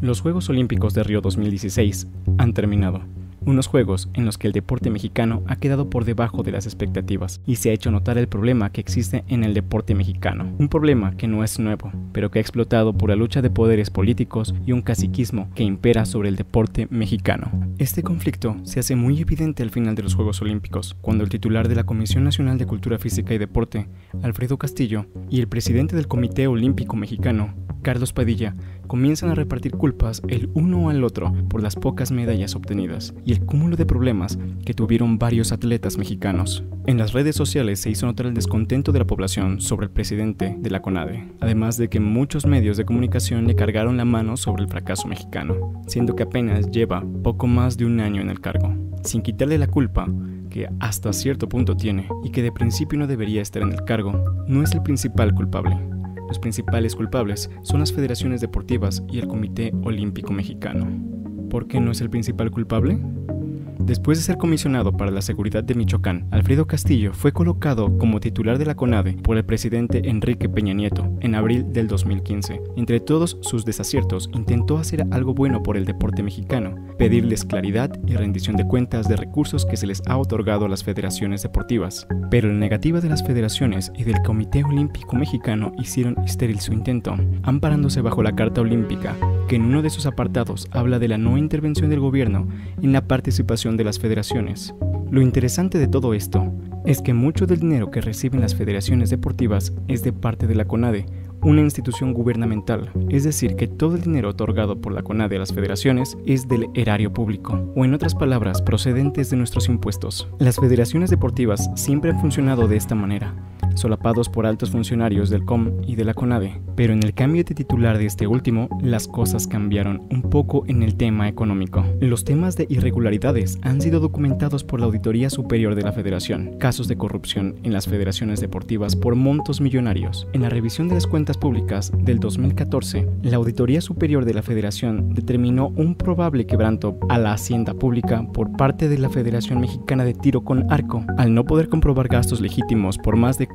Los Juegos Olímpicos de Río 2016 han terminado. Unos Juegos en los que el deporte mexicano ha quedado por debajo de las expectativas y se ha hecho notar el problema que existe en el deporte mexicano. Un problema que no es nuevo, pero que ha explotado por la lucha de poderes políticos y un caciquismo que impera sobre el deporte mexicano. Este conflicto se hace muy evidente al final de los Juegos Olímpicos, cuando el titular de la Comisión Nacional de Cultura Física y Deporte, Alfredo Castillo, y el presidente del Comité Olímpico Mexicano, Carlos Padilla, comienzan a repartir culpas el uno al otro por las pocas medallas obtenidas y el cúmulo de problemas que tuvieron varios atletas mexicanos. En las redes sociales se hizo notar el descontento de la población sobre el presidente de la CONADE, además de que muchos medios de comunicación le cargaron la mano sobre el fracaso mexicano, siendo que apenas lleva poco más de un año en el cargo, sin quitarle la culpa que hasta cierto punto tiene y que de principio no debería estar en el cargo. No es el principal culpable. Los principales culpables son las federaciones deportivas y el Comité Olímpico Mexicano. ¿Por qué no es el principal culpable? Después de ser comisionado para la seguridad de Michoacán, Alfredo Castillo fue colocado como titular de la CONADE por el presidente Enrique Peña Nieto en abril del 2015. Entre todos sus desaciertos, intentó hacer algo bueno por el deporte mexicano, pedirles claridad y rendición de cuentas de recursos que se les ha otorgado a las federaciones deportivas. Pero la negativa de las federaciones y del Comité Olímpico Mexicano hicieron estéril su intento, amparándose bajo la Carta Olímpica, que en uno de sus apartados habla de la no intervención del gobierno en la participación de las federaciones. Lo interesante de todo esto es que mucho del dinero que reciben las federaciones deportivas es de parte de la CONADE, una institución gubernamental, es decir, que todo el dinero otorgado por la CONADE a las federaciones es del erario público, o en otras palabras, procedentes de nuestros impuestos. Las federaciones deportivas siempre han funcionado de esta manera, solapados por altos funcionarios del COM y de la CONADE, pero en el cambio de titular de este último, las cosas cambiaron un poco en el tema económico. Los temas de irregularidades han sido documentados por la Auditoría Superior de la Federación, casos de corrupción en las federaciones deportivas por montos millonarios. En la revisión de las cuentas públicas del 2014, la Auditoría Superior de la Federación determinó un probable quebranto a la hacienda pública por parte de la Federación Mexicana de Tiro con Arco, al no poder comprobar gastos legítimos por más de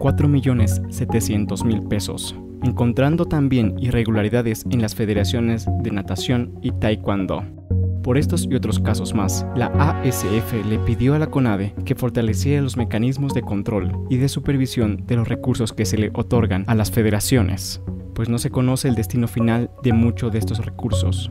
4.700.000 pesos, encontrando también irregularidades en las federaciones de natación y taekwondo. Por estos y otros casos más, la ASF le pidió a la CONADE que fortaleciera los mecanismos de control y de supervisión de los recursos que se le otorgan a las federaciones, pues no se conoce el destino final de muchos de estos recursos.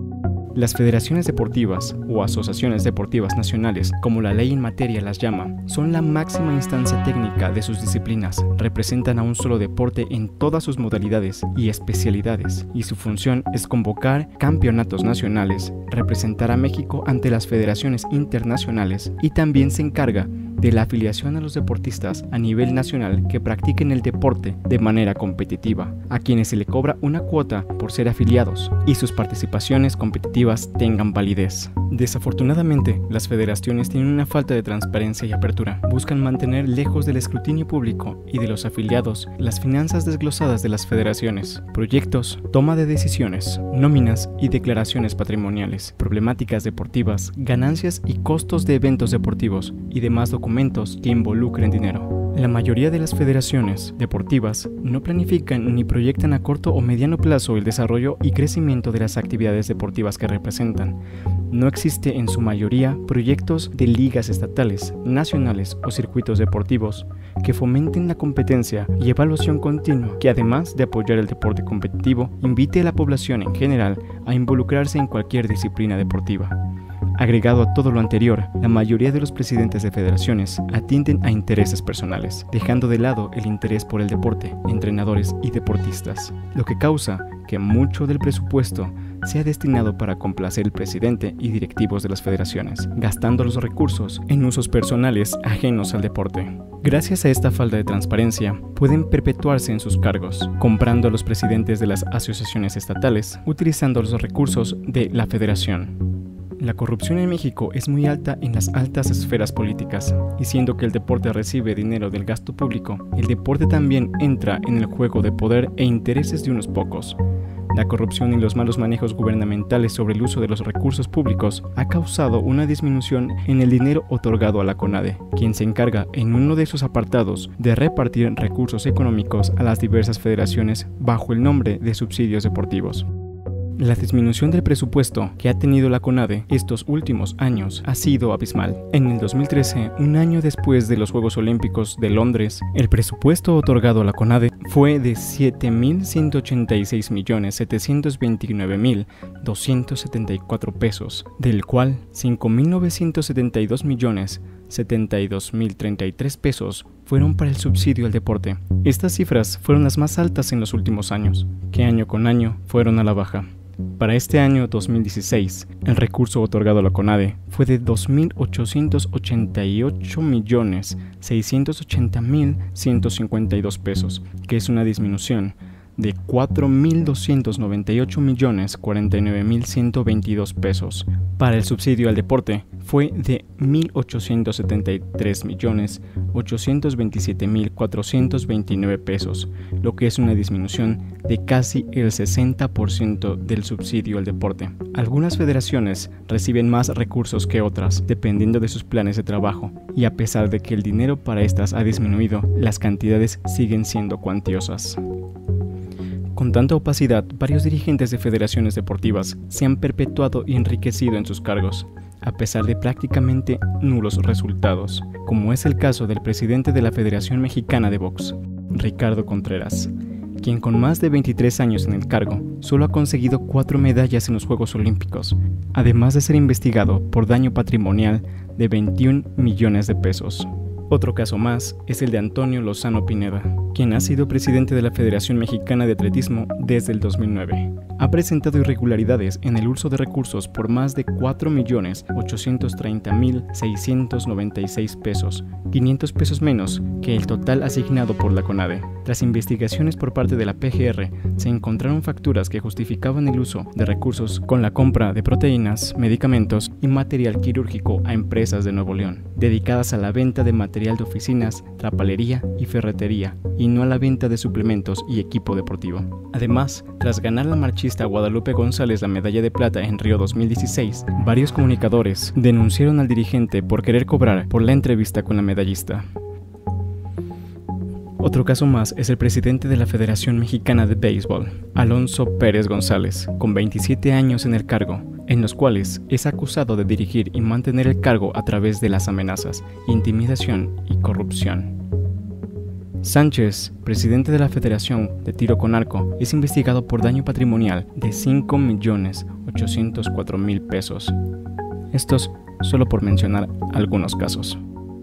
Las federaciones deportivas o asociaciones deportivas nacionales, como la ley en materia las llama, son la máxima instancia técnica de sus disciplinas, representan a un solo deporte en todas sus modalidades y especialidades, y su función es convocar campeonatos nacionales, representar a México ante las federaciones internacionales y también se encarga de la afiliación a los deportistas a nivel nacional que practiquen el deporte de manera competitiva, a quienes se le cobra una cuota por ser afiliados y sus participaciones competitivas tengan validez. Desafortunadamente, las federaciones tienen una falta de transparencia y apertura. Buscan mantener lejos del escrutinio público y de los afiliados las finanzas desglosadas de las federaciones, proyectos, toma de decisiones, nóminas y declaraciones patrimoniales, problemáticas deportivas, ganancias y costos de eventos deportivos y demás documentos que involucren dinero. La mayoría de las federaciones deportivas no planifican ni proyectan a corto o mediano plazo el desarrollo y crecimiento de las actividades deportivas que representan. No existe en su mayoría proyectos de ligas estatales, nacionales o circuitos deportivos que fomenten la competencia y evaluación continua, que además de apoyar el deporte competitivo, invite a la población en general a involucrarse en cualquier disciplina deportiva. Agregado a todo lo anterior, la mayoría de los presidentes de federaciones atienden a intereses personales, dejando de lado el interés por el deporte, entrenadores y deportistas, lo que causa que mucho del presupuesto sea destinado para complacer al presidente y directivos de las federaciones, gastando los recursos en usos personales ajenos al deporte. Gracias a esta falta de transparencia, pueden perpetuarse en sus cargos, comprando a los presidentes de las asociaciones estatales, utilizando los recursos de la federación. La corrupción en México es muy alta en las altas esferas políticas, y siendo que el deporte recibe dinero del gasto público, el deporte también entra en el juego de poder e intereses de unos pocos. La corrupción y los malos manejos gubernamentales sobre el uso de los recursos públicos ha causado una disminución en el dinero otorgado a la CONADE, quien se encarga en uno de sus apartados de repartir recursos económicos a las diversas federaciones bajo el nombre de subsidios deportivos. La disminución del presupuesto que ha tenido la CONADE estos últimos años ha sido abismal. En el 2013, un año después de los Juegos Olímpicos de Londres, el presupuesto otorgado a la CONADE fue de 7.186.729.274 pesos, del cual 5.972.072.033 pesos fueron para el subsidio al deporte. Estas cifras fueron las más altas en los últimos años, que año con año fueron a la baja. Para este año 2016, el recurso otorgado a la CONADE fue de 2.888.680.152 pesos, que es una disminución de 4.298.049.122 pesos. Para el subsidio al deporte fue de 1.873.827.429 pesos, lo que es una disminución de casi el 60% del subsidio al deporte. Algunas federaciones reciben más recursos que otras, dependiendo de sus planes de trabajo, y a pesar de que el dinero para estas ha disminuido, las cantidades siguen siendo cuantiosas. Con tanta opacidad, varios dirigentes de federaciones deportivas se han perpetuado y enriquecido en sus cargos, a pesar de prácticamente nulos resultados, como es el caso del presidente de la Federación Mexicana de Box, Ricardo Contreras, quien con más de 23 años en el cargo solo ha conseguido 4 medallas en los Juegos Olímpicos, además de ser investigado por daño patrimonial de 21 millones de pesos. Otro caso más es el de Antonio Lozano Pineda, quien ha sido presidente de la Federación Mexicana de Atletismo desde el 2009. Ha presentado irregularidades en el uso de recursos por más de 4.830.696 pesos, 500 pesos menos que el total asignado por la CONADE. Tras investigaciones por parte de la PGR, se encontraron facturas que justificaban el uso de recursos con la compra de proteínas, medicamentos y material quirúrgico a empresas de Nuevo León, dedicadas a la venta de material de oficinas, trapalería y ferretería, y no a la venta de suplementos y equipo deportivo. Además, tras ganar la marchista Guadalupe González la medalla de plata en Río 2016, varios comunicadores denunciaron al dirigente por querer cobrar por la entrevista con la medallista. Otro caso más es el presidente de la Federación Mexicana de Béisbol, Alonso Pérez González, con 27 años en el cargo, en los cuales es acusado de dirigir y mantener el cargo a través de las amenazas, intimidación y corrupción. Sánchez, presidente de la Federación de Tiro con Arco, es investigado por daño patrimonial de 5.804.000 pesos. Estos solo por mencionar algunos casos.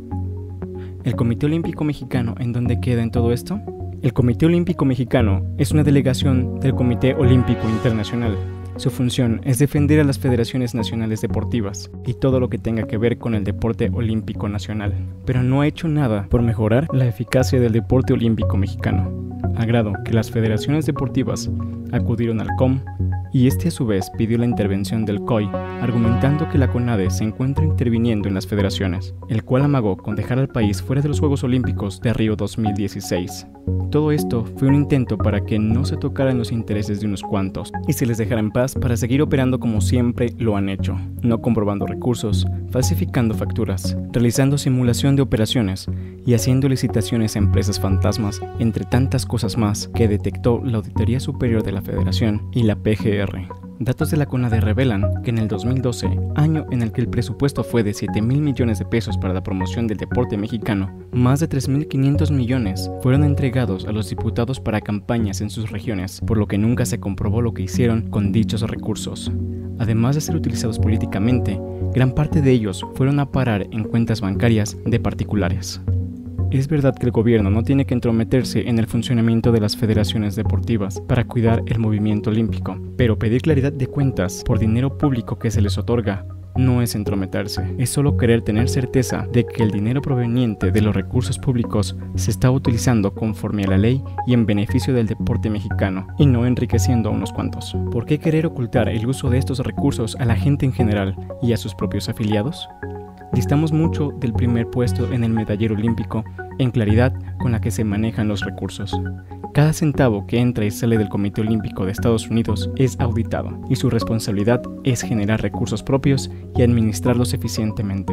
¿El Comité Olímpico Mexicano en dónde queda en todo esto? El Comité Olímpico Mexicano es una delegación del Comité Olímpico Internacional. Su función es defender a las federaciones nacionales deportivas y todo lo que tenga que ver con el deporte olímpico nacional, pero no ha hecho nada por mejorar la eficacia del deporte olímpico mexicano, a grado que las federaciones deportivas acudieron al COM y este a su vez pidió la intervención del COI, argumentando que la CONADE se encuentra interviniendo en las federaciones, el cual amagó con dejar al país fuera de los Juegos Olímpicos de Río 2016. Todo esto fue un intento para que no se tocaran los intereses de unos cuantos y se les dejara en paz para seguir operando como siempre lo han hecho, no comprobando recursos, falsificando facturas, realizando simulación de operaciones y haciendo licitaciones a empresas fantasmas, entre tantas cosas más que detectó la Auditoría Superior de la Federación y la PGR. Datos de la CONADE revelan que en el 2012, año en el que el presupuesto fue de 7.000 millones de pesos para la promoción del deporte mexicano, más de 3.500 millones fueron entregados a los diputados para campañas en sus regiones, por lo que nunca se comprobó lo que hicieron con dichos recursos. Además de ser utilizados políticamente, gran parte de ellos fueron a parar en cuentas bancarias de particulares. Es verdad que el gobierno no tiene que entrometerse en el funcionamiento de las federaciones deportivas para cuidar el movimiento olímpico, pero pedir claridad de cuentas por dinero público que se les otorga no es entrometerse, es solo querer tener certeza de que el dinero proveniente de los recursos públicos se está utilizando conforme a la ley y en beneficio del deporte mexicano, y no enriqueciendo a unos cuantos. ¿Por qué querer ocultar el uso de estos recursos a la gente en general y a sus propios afiliados? Distamos mucho del primer puesto en el medallero olímpico en claridad con la que se manejan los recursos. Cada centavo que entra y sale del Comité Olímpico de Estados Unidos es auditado y su responsabilidad es generar recursos propios y administrarlos eficientemente.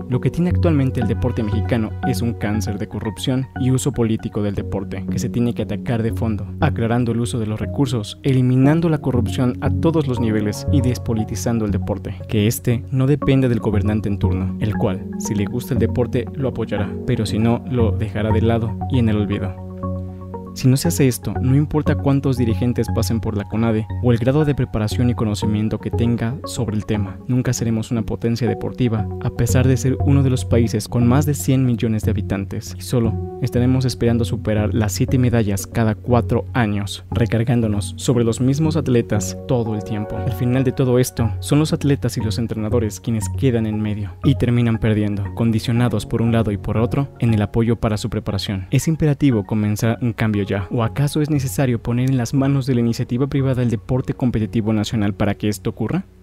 Lo que tiene actualmente el deporte mexicano es un cáncer de corrupción y uso político del deporte, que se tiene que atacar de fondo, aclarando el uso de los recursos, eliminando la corrupción a todos los niveles y despolitizando el deporte. Que este no dependa del gobernante en turno, el cual, si le gusta el deporte, lo apoyará, pero si no, lo dejará de lado y en el olvido. Si no se hace esto, no importa cuántos dirigentes pasen por la CONADE o el grado de preparación y conocimiento que tenga sobre el tema, nunca seremos una potencia deportiva, a pesar de ser uno de los países con más de 100 millones de habitantes, y solo estaremos esperando superar las 7 medallas cada 4 años, recargándonos sobre los mismos atletas todo el tiempo. Al final de todo esto, son los atletas y los entrenadores quienes quedan en medio, y terminan perdiendo, condicionados por un lado y por otro, en el apoyo para su preparación. Es imperativo comenzar un cambio ya, ¿o acaso es necesario poner en las manos de la iniciativa privada el deporte competitivo nacional para que esto ocurra?